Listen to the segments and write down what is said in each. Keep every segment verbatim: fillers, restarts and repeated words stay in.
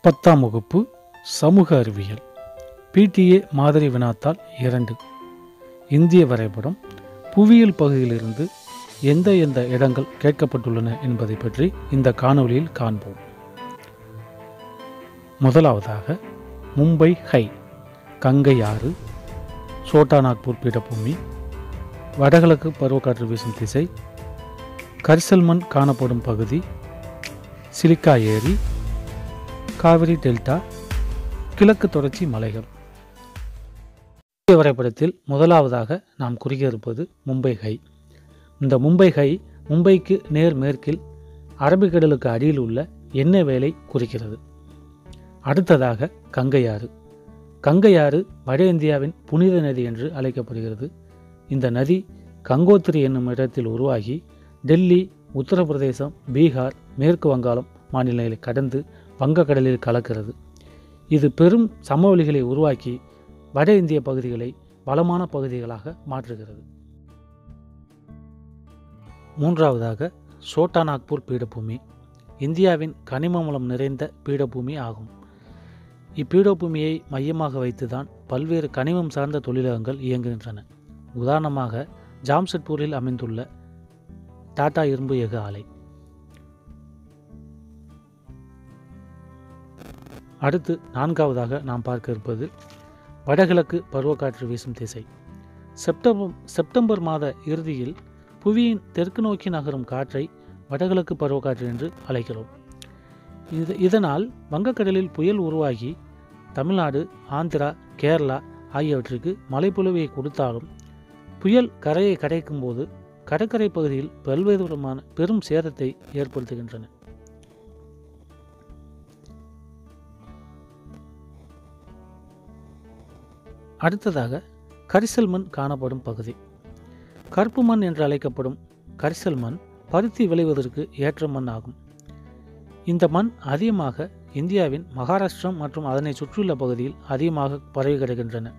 பத்தாம் வகுப்பு சமூக அறிவியல் பிடிஏ மாதிரி வினாத்தாள் இரண்டு. இந்திய வரைபடம் புவியியல் பகுதியிலிருந்து எந்த எந்த இடங்கள் கேட்கப்பட்டுள்ளன என்பதை பற்றி இந்த காணொளியில் காண்போம். முதலாவதாக மும்பை ஹை, கங்கை ஆறு, சோட்டா நாக்பூர் பீடபூமி, வடகிழக்கு பருவக்காற்று வீசும் திசை, கரிசல்மண் காணப்படும் பகுதி, சிலிக்கா ஏரி, காவிரி டெல்டா, கிழக்கு தொடர்ச்சி மலைகள். இந்திய வரைபடத்தில் முதலாவதாக நாம் குறிக்க இருப்பது மும்பை ஹை. இந்த மும்பை ஹை மும்பைக்கு நேர் மேற்கில் அரபிக்கடலுக்கு அடியில் உள்ள எண்ணெய் வேலை குறிக்கிறது. அடுத்ததாக கங்கையாறு. கங்கையாறு வட இந்தியாவின் புனித நதி என்று அழைக்கப்படுகிறது. இந்த நதி கங்கோத்திரி என்னும் இடத்தில் உருவாகி டெல்லி, உத்தரப்பிரதேசம், பீகார், மேற்கு வங்காளம் மாநிலங்களை கடந்து வங்கக்கடலில் கலக்கிறது. இது பெரும் சமவெளிகளை உருவாக்கி வட இந்திய பகுதிகளை வளமான பகுதிகளாக மாற்றுகிறது. மூன்றாவதாக சோட்டா நாக்பூர் பீடபூமி இந்தியாவின் கனிம வளம் நிறைந்த பீடபூமி ஆகும். இப்பீடபூமியை மையமாக வைத்துதான் பல்வேறு கனிமம் சார்ந்த தொழிலகங்கள் இயங்குகின்றன. உதாரணமாக ஜாம்ஷெட்பூரில் அமைந்துள்ள டாடா இரும்பு எஃகு ஆலை. அடுத்து நான்காவதாக நாம் பார்க்க இருப்பது வடகிழக்கு பருவக்காற்று வீசும் திசை. செப்டம்பர் செப்டம்பர் மாத இறுதியில் புவியின் தெற்கு நோக்கி நகரும் காற்றை வடகிழக்கு பருவக்காற்று என்று அழைக்கிறோம். இது இதனால் வங்கக்கடலில் புயல் உருவாகி தமிழ்நாடு, ஆந்திரா, கேரளா ஆகியவற்றுக்கு மழைப்பொழிவை கொடுத்தாலும் புயல் கரையை கடைக்கும் போது கடற்கரை பகுதியில் பல்வேறு விதமான பெரும் சேதத்தை ஏற்படுத்துகின்றன. அடுத்ததாக கரிசல் மண் காணப்படும் பகுதி. கருப்பு மண் என்று அழைக்கப்படும் கரிசல் மண் பருத்தி விளைவதற்கு ஏற்ற மண் ஆகும். இந்த மண் அதிகமாக இந்தியாவின் மகாராஷ்டிரம் மற்றும் அதனை சுற்றியுள்ள பகுதியில் அதிகமாக பரவி கிடக்கின்றன.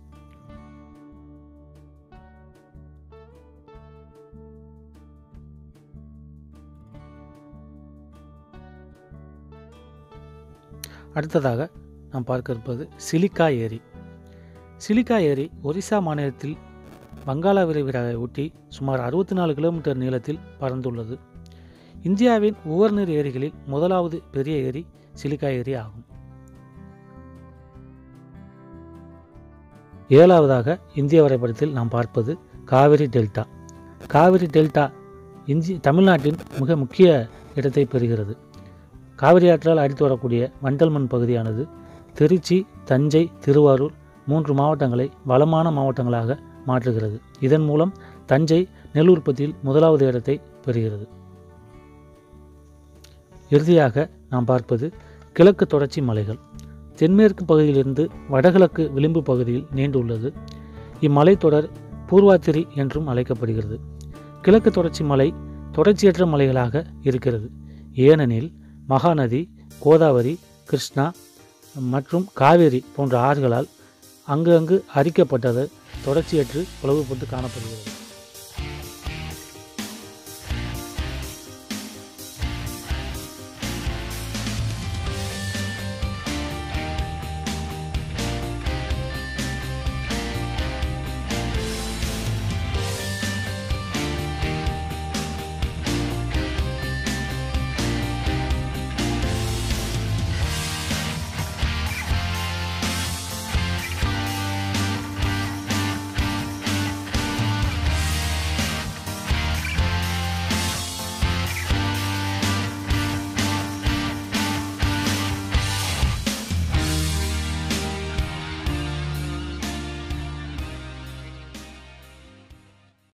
அடுத்ததாக நாம் பார்க்க இருப்பது சிலிக்கா ஏரி. சிலிக்கா ஏரி ஒரிசா மாநிலத்தில் வங்காள விரிகுடாவை ஒட்டி சுமார் அறுபத்தி நாலு கிலோமீட்டர் நீளத்தில் பறந்துள்ளது. இந்தியாவின் உவர்நீர் ஏரிகளில் முதலாவது பெரிய ஏரி சிலிக்கா ஏரி ஆகும். ஏழாவதாக இந்திய வரைபடத்தில் நாம் பார்ப்பது காவிரி டெல்டா. காவிரி டெல்டா இந்தி தமிழ்நாட்டின் மிக முக்கிய இடத்தை பெறுகிறது. காவிரி ஆற்றால் அடித்து வரக்கூடிய வண்டல் மண் பகுதியானது திருச்சி, தஞ்சை, திருவாரூர் மூன்று மாவட்டங்களை வளமான மாவட்டங்களாக மாற்றுகிறது. இதன் மூலம் தஞ்சை நெல் உற்பத்தியில் முதலாவது இடத்தை பெறுகிறது. இறுதியாக நாம் பார்ப்பது கிழக்கு தொடர்ச்சி மலைகள். தென்மேற்கு பகுதியிலிருந்து வடகிழக்கு விளிம்பு பகுதியில் நீண்டுள்ளது. இம்மலைத்தொடர் பூர்வாத்திரி என்றும் அழைக்கப்படுகிறது. கிழக்கு தொடர்ச்சி மலை தொடர்ச்சியற்ற மலைகளாக இருக்கிறது. ஏனெனில் மகாநதி, கோதாவரி, கிருஷ்ணா மற்றும் காவேரி போன்ற ஆறுகளால் அங்கு அங்கு அரிக்கப்பட்டது தொடர்ச்சியற்று பிளவுபட்டு காணப்படுகிறது.